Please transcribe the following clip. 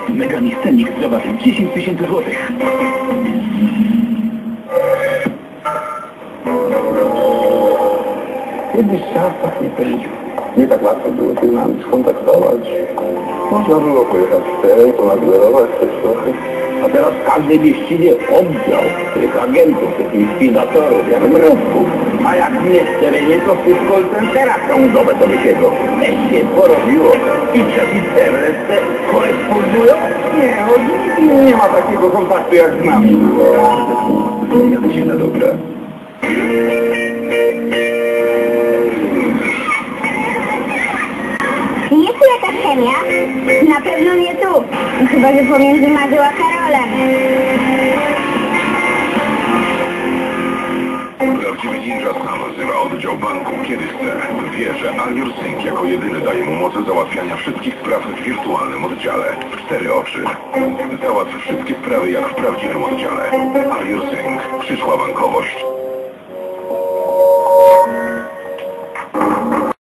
Megami Scenic z rabatem 10 000 złotych. Kiedyś czas tak nie pędził. Nie tak łatwo było się z nami skontaktować. Można było pojechać w teren, ponaglerować coś trochę. A teraz w każdej mieścinie oddział tych agentów, tych likwidatorów, jak mrówków. A jak nie w terenie, to w tych call centerach sądowe to by siedzą. Się porobiło. I przez internet te korespondują? Nie, nie ma takiego kontaktu jak z nami. Jadę się na dobre. Nie tu jakaś chemia? Na pewno nie tu. Chyba, że pomiędzy Madzią a Karolem. Prawdziwy ninja sam wzywa oddział banku kiedy chce. Wie, że Alior Sync jako jedyny daje mu moce załatwiania wszystkich spraw w wirtualnym oddziale. 4 oczy. Załatw wszystkie sprawy jak w prawdziwym oddziale. Alior Sync. Przyszła bankowość.